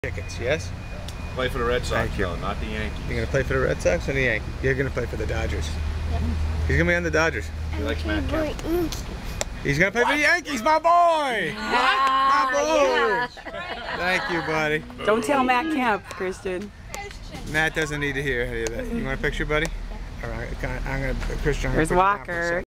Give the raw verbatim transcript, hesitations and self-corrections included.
Tickets, yes? Play for the Red Sox, though, not the Yankees. You're going to play for the Red Sox or the Yankees? You're going to play for the Dodgers. Yep. He's going to be on the Dodgers. He likes Matt Kemp. He's going to play what? for the Yankees, my boy! Yeah, my boy! yeah. Thank you, buddy. Don't tell Matt Kemp, Christian. Matt doesn't need to hear any of that. You want a picture, buddy? All right, I'm going to, Christian, I'm There's gonna put you down for a Walker. second.